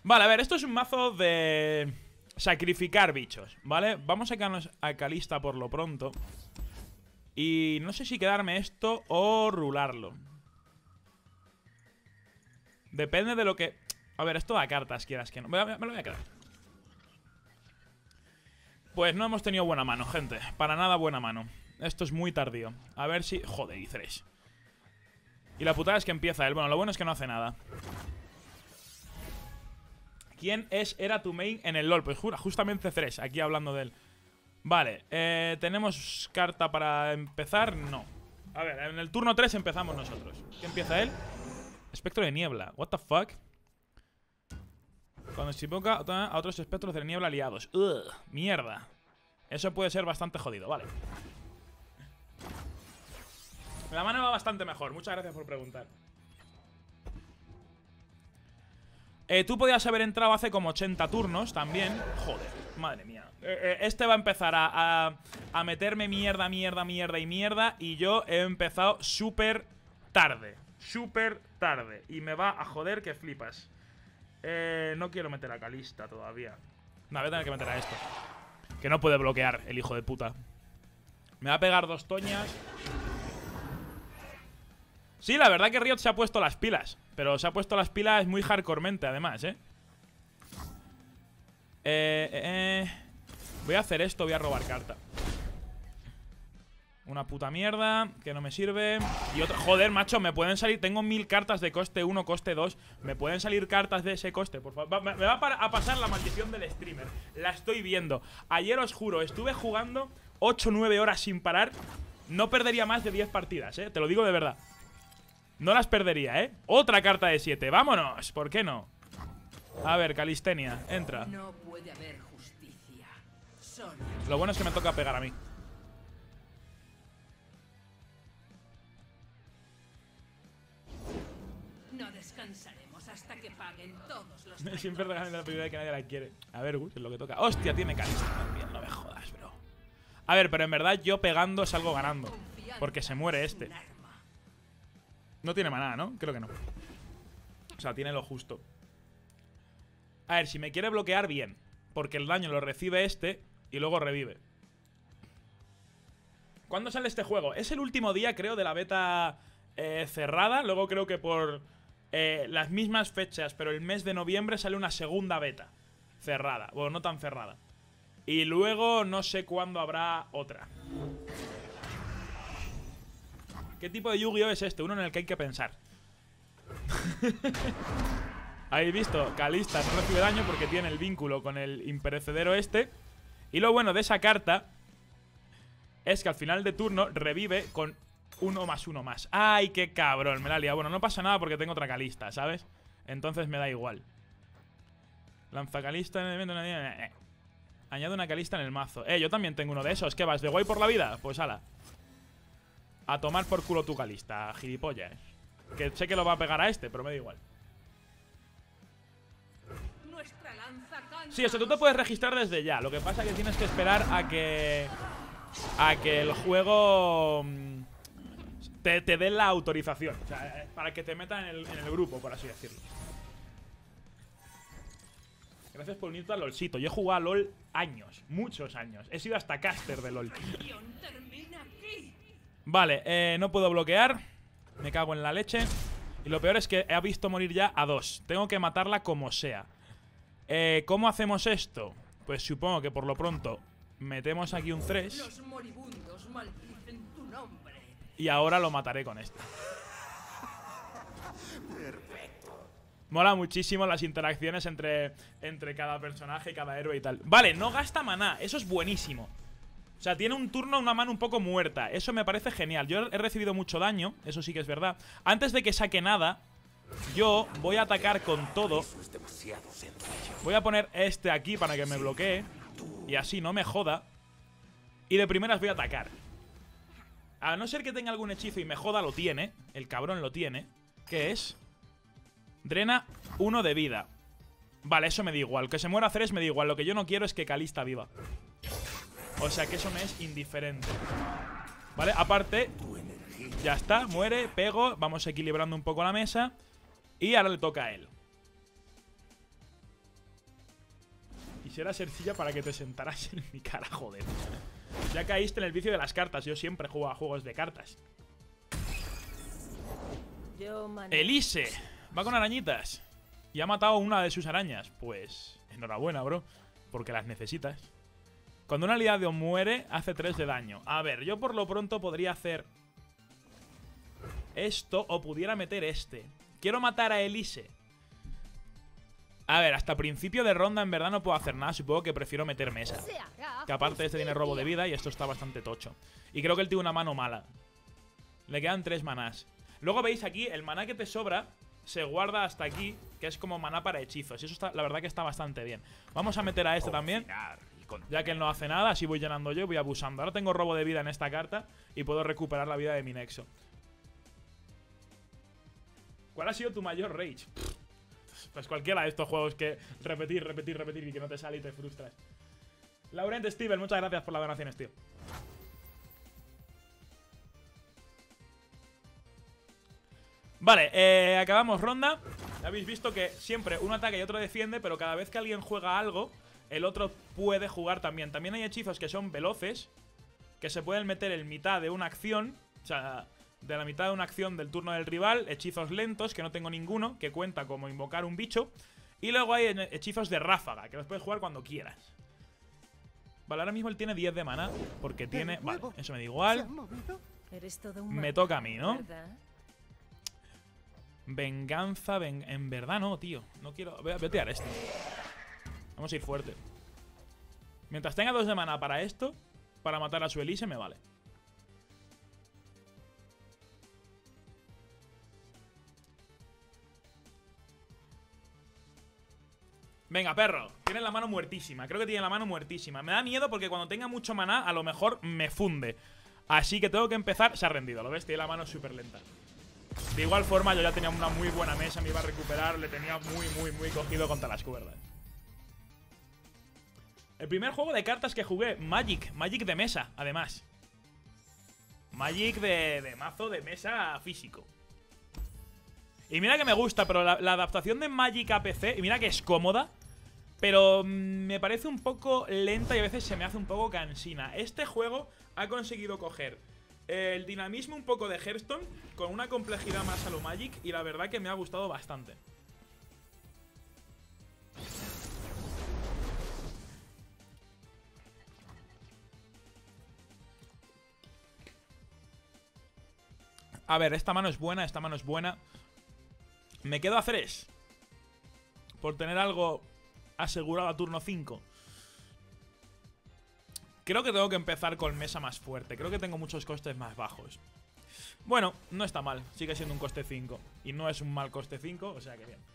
Vale, a ver, esto es un mazo de sacrificar bichos, ¿vale? Vamos a quedarnos a Kalista por lo pronto. Y no sé si quedarme esto o rularlo. Depende de lo que... A ver, esto da cartas, quieras que no. Me lo voy a quedar. Pues no hemos tenido buena mano, gente. Para nada buena mano. Esto es muy tardío. A ver si... Joder, y Thresh. Y la putada es que empieza él. Bueno, lo bueno es que no hace nada. ¿Quién era tu main en el LoL? Pues justamente Thresh, aquí hablando de él. Vale, ¿tenemos carta para empezar? No. A ver, en el turno 3 empezamos nosotros. ¿Qué empieza él? Espectro de niebla. What the fuck? Cuando se invoca a otros espectros de niebla aliados. Ugh, mierda. Eso puede ser bastante jodido, vale. La mano va bastante mejor. Muchas gracias por preguntar. Tú podías haber entrado hace como 80 turnos también. Joder, madre mía. Este va a empezar a meterme mierda, mierda, mierda y mierda. Y yo he empezado súper tarde. Súper tarde. Y me va a joder que flipas. No quiero meter a Kalista todavía. No, voy a tener que meter a esto. Que no puede bloquear el hijo de puta. Me va a pegar 2 toñas. Sí, la verdad que Riot se ha puesto las pilas. Pero se ha puesto las pilas muy hardcoremente, además, Voy a hacer esto, voy a robar carta. Una puta mierda, que no me sirve. Y otra, joder, macho, me pueden salir. Tengo 1000 cartas de coste 1, coste 2. Me pueden salir cartas de ese coste, por favor. Me va a pasar la maldición del streamer. La estoy viendo. Ayer os juro, estuve jugando 8 o 9 horas sin parar. No perdería más de 10 partidas, te lo digo de verdad. No las perdería, Otra carta de 7, vámonos, ¿por qué no? A ver, Calistenia, entra. No puede haber justicia. Lo bueno es que me toca pegar a mí. No descansaremos hasta que paguen todos los Siempre regalan la primera que nadie la quiere. A ver, Gus, es lo que toca. Hostia, tiene Kalista también, no me jodas, bro. A ver, pero en verdad yo pegando salgo ganando. Porque se muere este. No tiene maná, ¿no? Creo que no. O sea, tiene lo justo. A ver, si me quiere bloquear, bien. Porque el daño lo recibe este y luego revive. ¿Cuándo sale este juego? Es el último día, creo, de la beta cerrada. Luego creo que por las mismas fechas, pero el mes de noviembre sale una segunda beta cerrada. Bueno, no tan cerrada. Y luego no sé cuándo habrá otra. ¿Qué tipo de Yu-Gi-Oh es este? Uno en el que hay que pensar. ¿Habéis visto? Kalista no recibe daño porque tiene el vínculo con el imperecedero este. Y lo bueno de esa carta es que al final de turno revive con 1+1+. ¡Ay, qué cabrón! Me la he liado. Bueno, no pasa nada porque tengo otra Kalista, ¿sabes? Entonces me da igual. Lanza Kalista en el evento. Añade una Kalista en el mazo. Yo también tengo uno de esos. ¿Qué vas? ¿De guay por la vida? Pues ala. A tomar por culo tu Kalista, gilipollas. Que sé que lo va a pegar a este, pero me da igual. Sí, eso tú te puedes registrar desde ya. Lo que pasa es que tienes que esperar a que el juego te dé la autorización. O sea, para que te metan en el grupo, por así decirlo. Gracias por unirte al LOLcito. Yo he jugado a LOL años, muchos años. He sido hasta caster de LOL. Vale, no puedo bloquear. Me cago en la leche. Y lo peor es que he visto morir ya a 2. Tengo que matarla como sea. ¿Cómo hacemos esto? Pues supongo que por lo pronto metemos aquí un Thresh. Los moribundos maldicen tu nombre. Y ahora lo mataré con esto. Mola muchísimo las interacciones entre cada personaje, cada héroe y tal. Vale, no gasta maná, eso es buenísimo. O sea, tiene un turno, una mano un poco muerta. Eso me parece genial. Yo he recibido mucho daño, eso sí que es verdad. Antes de que saque nada, yo voy a atacar con todo. Voy a poner este aquí para que me bloquee. Y así no me joda. Y de primeras voy a atacar. A no ser que tenga algún hechizo y me joda, lo tiene. El cabrón lo tiene. ¿Qué es? Drena 1 de vida. Vale, eso me da igual. Que se muera Thresh me da igual. Lo que yo no quiero es que Kalista viva. O sea que eso me es indiferente. Vale, aparte, ya está, muere, pego. Vamos equilibrando un poco la mesa. Y ahora le toca a él. Quisiera ser silla para que te sentaras en mi cara, joder. Ya caíste en el vicio de las cartas. Yo siempre juego a juegos de cartas. Elise va con arañitas y ha matado una de sus arañas. Pues enhorabuena, bro, porque las necesitas. Cuando una aliado muere, hace 3 de daño. A ver, yo por lo pronto podría hacer esto o pudiera meter este. Quiero matar a Elise. A ver, hasta principio de ronda en verdad no puedo hacer nada. Supongo que prefiero meter mesa, que aparte este tiene robo de vida y esto está bastante tocho. Y creo que él tiene una mano mala. Le quedan 3 manás. Luego veis aquí, el maná que te sobra se guarda hasta aquí, que es como maná para hechizos. Y eso está, la verdad que está bastante bien. Vamos a meter a este también, ya que él no hace nada. Así voy llenando yo y voy abusando. Ahora tengo robo de vida en esta carta y puedo recuperar la vida de mi nexo. ¿Cuál ha sido tu mayor rage? Pues cualquiera de estos juegos que repetir y que no te sale y te frustras. Laurent Steven, muchas gracias por las donaciones, tío. Vale, acabamos ronda. Habéis visto que siempre uno ataca y otro defiende, pero cada vez que alguien juega algo, el otro puede jugar también. También hay hechizos que son veloces, que se pueden meter en mitad de una acción. O sea, de la mitad de una acción del turno del rival. Hechizos lentos, que no tengo ninguno, que cuenta como invocar un bicho. Y luego hay hechizos de ráfaga, que los puedes jugar cuando quieras. Vale, ahora mismo él tiene 10 de mana, porque tiene... Vale, eso me da igual. Me toca a mí, ¿no? Venganza, en verdad no, tío. No quiero... Voy a tirar esto. Vamos a ir fuerte. Mientras tenga 2 de mana para esto, para matar a su Elise, me vale. Venga, perro. Tiene la mano muertísima. Creo que tiene la mano muertísima. Me da miedo porque cuando tenga mucho maná, a lo mejor me funde. Así que tengo que empezar... Se ha rendido, ¿lo ves? Tiene la mano súper lenta. De igual forma, yo ya tenía una muy buena mesa, me iba a recuperar, le tenía muy cogido contra las cuerdas. El primer juego de cartas que jugué, Magic de mesa, además. Magic de mazo de mesa físico. Y mira que me gusta, pero la adaptación de Magic a PC, y mira que es cómoda, pero me parece un poco lenta y a veces se me hace un poco cansina. Este juego ha conseguido coger el dinamismo un poco de Hearthstone con una complejidad más a lo Magic y la verdad que me ha gustado bastante. A ver, esta mano es buena, esta mano es buena. Me quedo a 3 por tener algo asegurado a turno 5. Creo que tengo que empezar con mesa más fuerte. Creo que tengo muchos costes más bajos. Bueno, no está mal. Sigue siendo un coste 5. Y no es un mal coste 5, o sea que bien.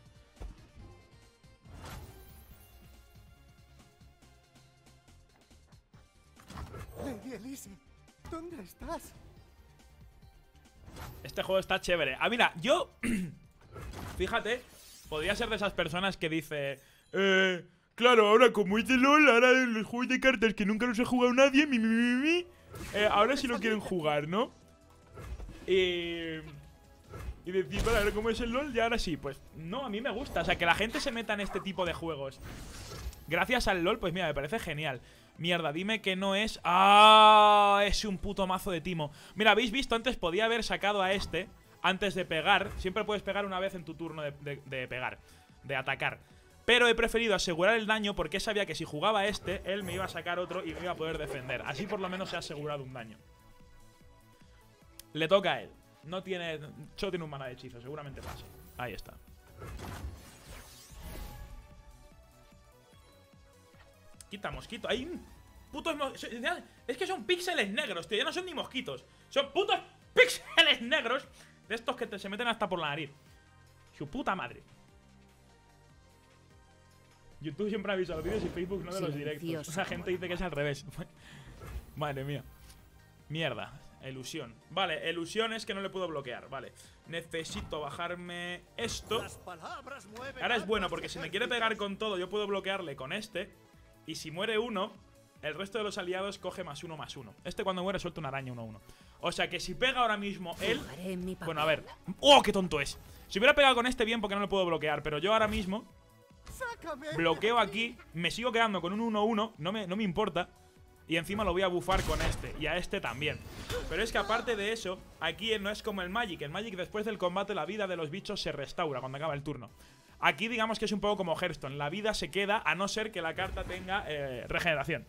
Lady Elise, ¿dónde estás? Este juego está chévere. Ah, mira, yo... Fíjate, podría ser de esas personas que dice... Claro, ahora como es de LOL, ahora en los juegos de cartas que nunca los ha jugado nadie, ahora sí lo quieren jugar, ¿no? Y decir, vale, ahora como es el LOL, ya ahora sí. Pues no, a mí me gusta, o sea, que la gente se meta en este tipo de juegos gracias al LOL, pues mira, me parece genial. Mierda, dime que no es... ¡Ah! Es un puto mazo de timo. Mira, habéis visto, antes podía haber sacado a este antes de pegar. Siempre puedes pegar una vez en tu turno de pegar, de atacar. Pero he preferido asegurar el daño porque sabía que si jugaba este, él me iba a sacar otro y me iba a poder defender. Así por lo menos se ha asegurado un daño. Le toca a él. No tiene... Solo tiene un mana de hechizo, seguramente pase. Ahí está. Quita mosquito. Hay un putos... Es que son píxeles negros, tío. Ya no son ni mosquitos. Son putos píxeles negros de estos que se meten hasta por la nariz. Su puta madre. YouTube siempre avisa los vídeos y Facebook no de los directos. La gente dice que es al revés. Madre mía. Mierda. Elusión. Vale, elusión es que no le puedo bloquear. Vale. Necesito bajarme esto. Ahora es bueno porque si me quiere pegar con todo, yo puedo bloquearle con este. Y si muere uno, el resto de los aliados coge +1/+1. Este cuando muere suelta una araña 1/1. O sea que si pega ahora mismo él... Bueno, a ver. ¡Oh, qué tonto es! Si hubiera pegado con este bien porque no le puedo bloquear. Pero yo ahora mismo... ¡Sácame! bloqueo aquí, me sigo quedando con un 1-1, no me importa. Y encima lo voy a bufar con este, y a este también. Pero es que aparte de eso, aquí no es como el Magic. El Magic, después del combate, la vida de los bichos se restaura cuando acaba el turno. Aquí digamos que es un poco como Hearthstone. La vida se queda a no ser que la carta tenga regeneración.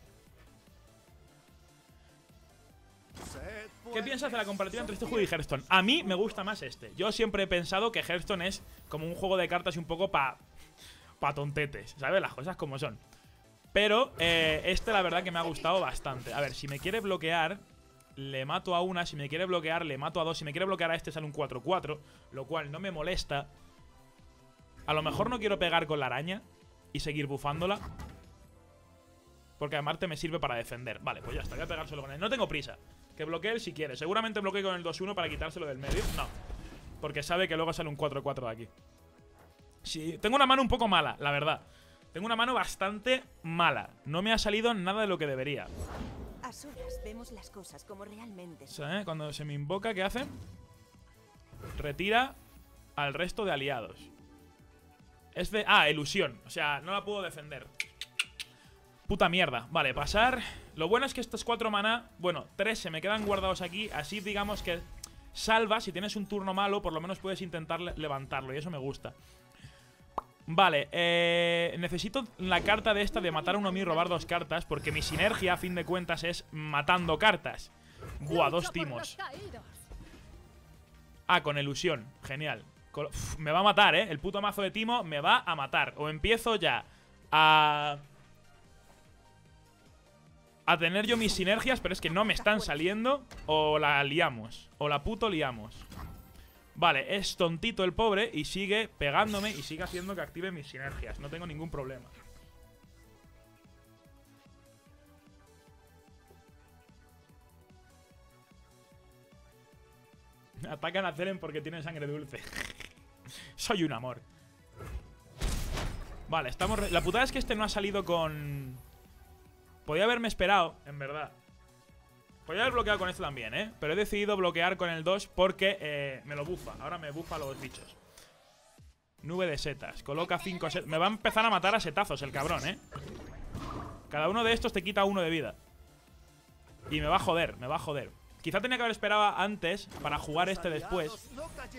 ¿Qué piensas de la comparativa entre este juego y Hearthstone? A mí me gusta más este. Yo siempre he pensado que Hearthstone es como un juego de cartas y un poco pa tontetes, ¿sabes? Las cosas como son. Pero este la verdad que me ha gustado bastante. A ver, si me quiere bloquear, le mato a una. Si me quiere bloquear, le mato a dos. Si me quiere bloquear a este, sale un 4-4, lo cual no me molesta. A lo mejor no quiero pegar con la araña y seguir bufándola, porque a Marte me sirve para defender. Vale, pues ya está, voy a pegar solo con él. No tengo prisa. Que bloquee él si quiere. Seguramente bloquee con el 2-1 para quitárselo del medio. No, porque sabe que luego sale un 4-4 de aquí. Sí, tengo una mano un poco mala, la verdad. Tengo una mano bastante mala. No me ha salido nada de lo que debería. A solas vemos las cosas como realmente son. ¿Eh? Cuando se me invoca, ¿qué hace? Retira al resto de aliados. Es de... Ah, ilusión. O sea, no la puedo defender. Puta mierda. Vale, pasar. Lo bueno es que estos 4 maná, bueno, 3 se me quedan guardados aquí. Así digamos que salva. Si tienes un turno malo, por lo menos puedes intentar levantarlo. Y eso me gusta. Vale, necesito la carta de esta de matar a uno mío y robar 2 cartas, porque mi sinergia, a fin de cuentas, es matando cartas. Buah, 2 timos. Ah, con ilusión. Genial. Uf, me va a matar, ¿eh? El puto mazo de timo me va a matar. O empiezo ya a tener yo mis sinergias, pero es que no me están saliendo. O la liamos. O la puto liamos. Vale, es tontito el pobre y sigue pegándome y sigue haciendo que active mis sinergias. No tengo ningún problema. Atacan a Zeren porque tienen sangre dulce. Soy un amor. Vale, estamos... La putada es que este no ha salido con... Podía haberme esperado, en verdad. Podría haber bloqueado con esto también, ¿eh? Pero he decidido bloquear con el 2 porque me lo bufa. Ahora me bufa a los bichos. Nube de setas. Coloca 5 setas. Me va a empezar a matar a setazos el cabrón, ¿eh? Cada uno de estos te quita 1 de vida. Y me va a joder, me va a joder. Quizá tenía que haber esperado antes para jugar este después.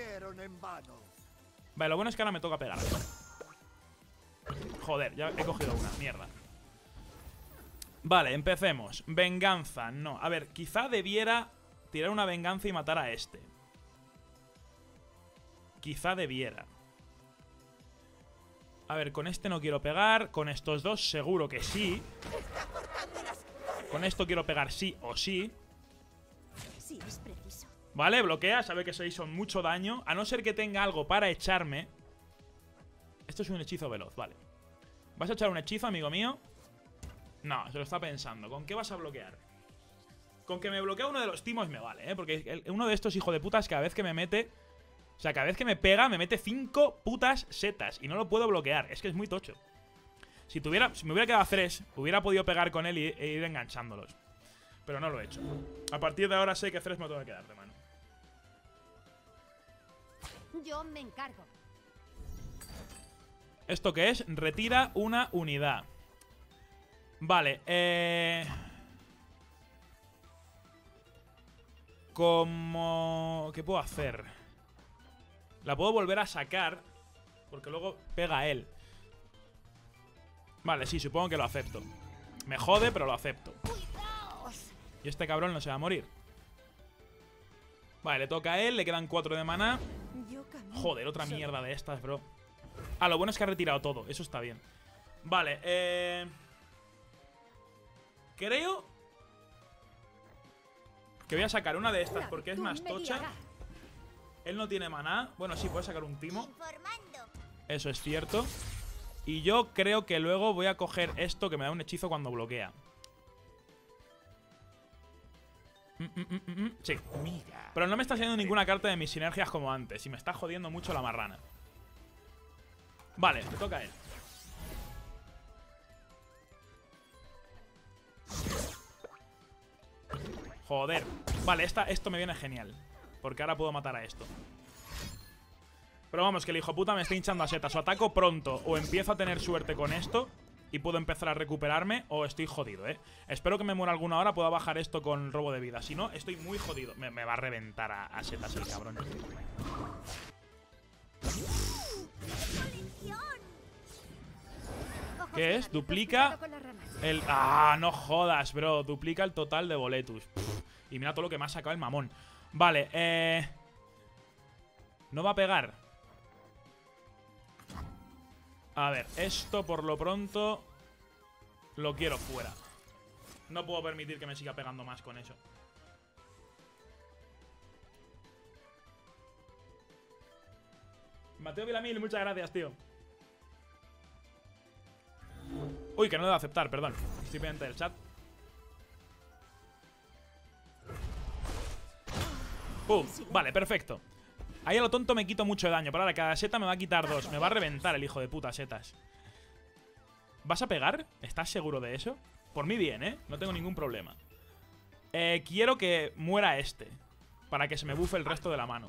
Vale, lo bueno es que ahora me toca pegar. Joder, ya he cogido una, mierda. Vale, empecemos. Venganza, no. A ver, quizá debiera tirar una venganza y matar a este. Quizá debiera. A ver, con este no quiero pegar. Con estos dos seguro que sí. Con esto quiero pegar sí o sí. Sí, es preciso. Vale, bloquea, sabe que se hizo mucho daño. A no ser que tenga algo para echarme. Esto es un hechizo veloz, vale. ¿Vas a echar un hechizo, amigo mío? No, se lo está pensando. ¿Con qué vas a bloquear? Con que me bloquea uno de los timos me vale, ¿eh? Porque uno de estos hijos de putas cada vez que me mete... O sea, cada vez que me pega me mete 5 putas setas. Y no lo puedo bloquear, es que es muy tocho. Si me hubiera quedado 3, hubiera podido pegar con él e ir enganchándolos. Pero no lo he hecho. A partir de ahora sé que 3 me lo tengo que quedar de mano. Yo me encargo. ¿Esto qué es? Retira una unidad. Vale, ¿qué puedo hacer? La puedo volver a sacar, porque luego pega él. Vale, sí, supongo que lo acepto. Me jode, pero lo acepto. Y este cabrón no se va a morir. Vale, le toca a él, le quedan 4 de maná. Joder, otra mierda de estas, bro. Ah, lo bueno es que ha retirado todo, eso está bien. Vale, creo que voy a sacar una de estas porque es más tocha. Él no tiene maná. Bueno, sí, puede sacar un timo. Eso es cierto. Y yo creo que luego voy a coger esto que me da un hechizo cuando bloquea. Sí. Pero no me está saliendo ninguna carta de mis sinergias como antes. Y me está jodiendo mucho la marrana. Vale, le toca a él. Joder. Vale, esto me viene genial. Porque ahora puedo matar a esto. Pero vamos, que el hijo puta me está hinchando a setas. O ataco pronto, o empiezo a tener suerte con esto y puedo empezar a recuperarme, o estoy jodido, Espero que me muera alguna hora, pueda bajar esto con robo de vida. Si no, estoy muy jodido. Me va a reventar a setas el cabrón. ¿Qué es? Duplica el... ¡Ah, no jodas, bro! Duplica el total de boletus. Y mira todo lo que me ha sacado el mamón. Vale, no va a pegar. A ver, esto por lo pronto lo quiero fuera. No puedo permitir que me siga pegando más con eso. Mateo Vilamil, muchas gracias, tío. Uy, que no debo aceptar, perdón. Estoy pendiente del chat. ¡Pum! Vale, perfecto. Ahí a lo tonto me quito mucho daño. Pero ahora cada seta me va a quitar 2. Me va a reventar el hijo de puta setas. ¿Vas a pegar? ¿Estás seguro de eso? Por mí bien, no tengo ningún problema. Quiero que muera este, para que se me bufe el resto de la mano.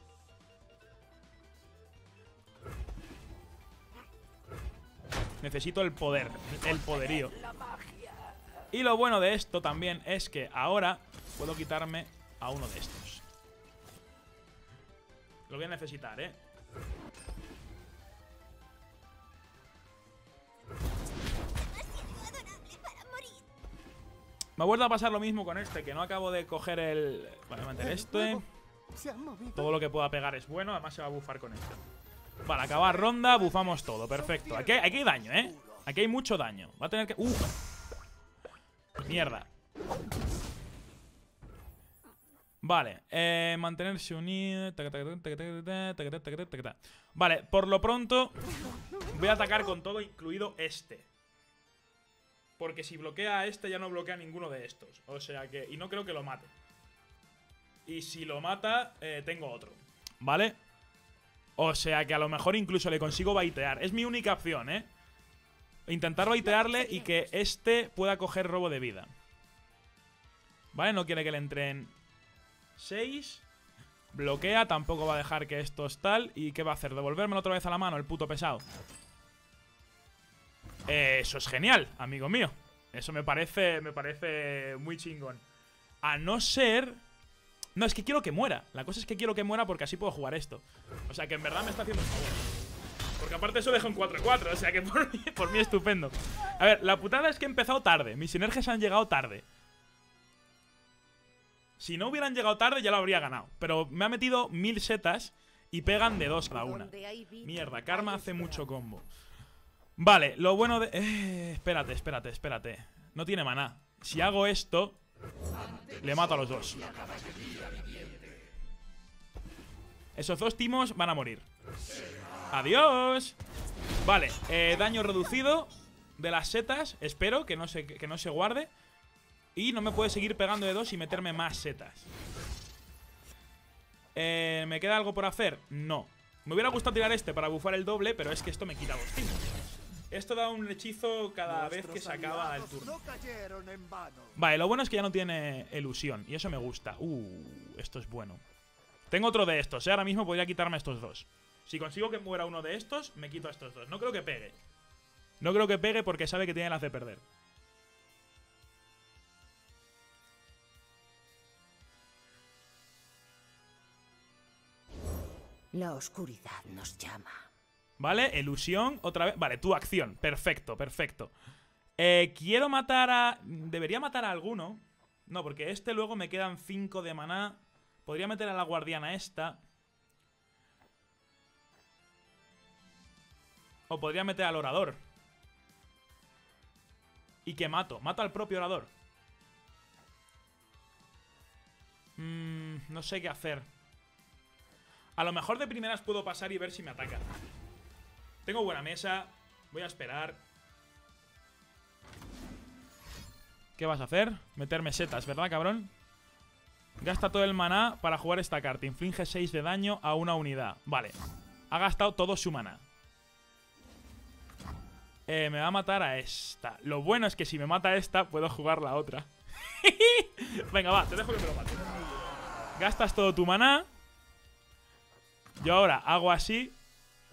Necesito el poder, el poderío. Y lo bueno de esto también es que ahora puedo quitarme a uno de estos. Lo voy a necesitar, Me ha vuelto a pasar lo mismo con este, que no acabo de coger el... Vale, mantener este. Todo lo que pueda pegar es bueno, además se va a bufar con esto. Vale, acabar ronda, bufamos todo, perfecto. Aquí hay daño, Aquí hay mucho daño. Va a tener que... Mierda. Vale, mantenerse unido. Vale, por lo pronto voy a atacar con todo, incluido este. Porque si bloquea a este ya no bloquea a ninguno de estos. O sea que... Y no creo que lo mate. Y si lo mata, tengo otro. ¿Vale? O sea que a lo mejor incluso le consigo baitear. Es mi única opción, Intentar baitearle y que este pueda coger robo de vida. ¿Vale? No quiere que le entren 6. Bloquea, tampoco va a dejar que esto es tal. ¿Y qué va a hacer? ¿Devolvérmelo otra vez a la mano, el puto pesado? Eso es genial, amigo mío. Eso me parece muy chingón. A no ser... No, es que quiero que muera. La cosa es que quiero que muera porque así puedo jugar esto. O sea que en verdad me está haciendo un favor. Porque aparte eso deja un 4-4. O sea que por mí estupendo. A ver, la putada es que he empezado tarde. Mis sinergias han llegado tarde. Si no hubieran llegado tarde ya lo habría ganado. Pero me ha metido 1000 setas y pegan de 2 cada una. Mierda, Karma hace mucho combo. Vale, lo bueno de... Espérate. No tiene maná. Si hago esto, le mato a los dos. Esos dos timos van a morir. ¡Adiós! Vale, daño reducido de las setas. Espero que no se guarde. Y no me puede seguir pegando de 2 y meterme más setas. ¿Me queda algo por hacer? No. Me hubiera gustado tirar este para bufar el doble, pero es que esto me quita 2 timos. Esto da un hechizo cada vez que se acaba el turno. Vale, lo bueno es que ya no tiene ilusión. Y eso me gusta. Esto es bueno. Tengo otro de estos, ahora mismo podría quitarme estos dos. Si consigo que muera uno de estos, me quito a estos dos. No creo que pegue. No creo que pegue porque sabe que tiene las de perder. La oscuridad nos llama. Vale, ilusión, otra vez. Vale, tu acción, perfecto. Quiero matar a... Debería matar a alguno. No, porque este luego me quedan 5 de maná. Podría meter a la guardiana esta. O podría meter al orador. ¿Y qué mato? Mato al propio orador. No sé qué hacer. A lo mejor de primeras puedo pasar y ver si me ataca. Tengo buena mesa. Voy a esperar. ¿Qué vas a hacer? Meterme setas, ¿verdad, cabrón? Gasta todo el maná para jugar esta carta. Inflige 6 de daño a una unidad. Vale. Ha gastado todo su maná. Me va a matar a esta. Lo bueno es que si me mata a esta, puedo jugar la otra. Venga, va, te dejo que me lo mate. Gastas todo tu maná. Yo ahora hago así.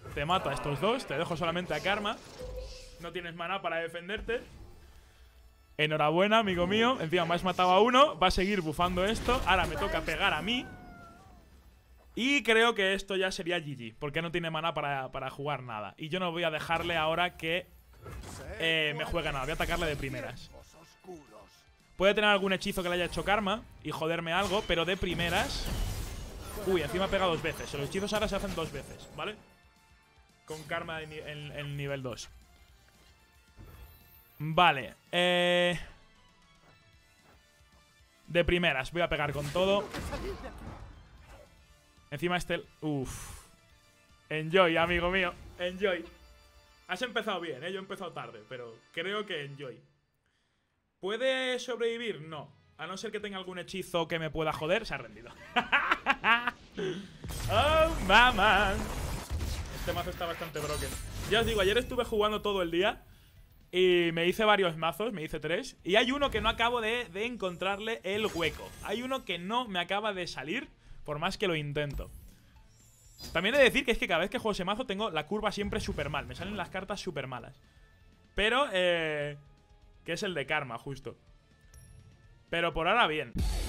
Te mato a estos dos, te dejo solamente a Karma. No tienes maná para defenderte. Enhorabuena, amigo mío. Encima me has matado a uno. Va a seguir bufando esto. Ahora me toca pegar a mí. Y creo que esto ya sería GG, porque no tiene maná para jugar nada. Y yo no voy a dejarle ahora que me juegue nada. Voy a atacarle de primeras. Puede tener algún hechizo que le haya hecho Karma y joderme algo, pero de primeras... Uy, encima pega 2 veces. Los hechizos ahora se hacen 2 veces, ¿vale? Con Karma en nivel 2. Vale. De primeras, voy a pegar con todo. Encima este... Uff. Enjoy, amigo mío. Enjoy. Has empezado bien, ¿eh? Yo he empezado tarde, pero creo que enjoy. ¿Puede sobrevivir? No. A no ser que tenga algún hechizo que me pueda joder, se ha rendido. ¡Oh, mamá! Este mazo está bastante broken. Ya os digo, ayer estuve jugando todo el día y me hice varios mazos, me hice 3. Y hay uno que no acabo de encontrarle el hueco. Hay uno que no me acaba de salir, por más que lo intento. También he de decir que es que cada vez que juego ese mazo tengo la curva siempre súper mal. Me salen las cartas súper malas. Pero, que es el de Karma, justo. Pero por ahora bien.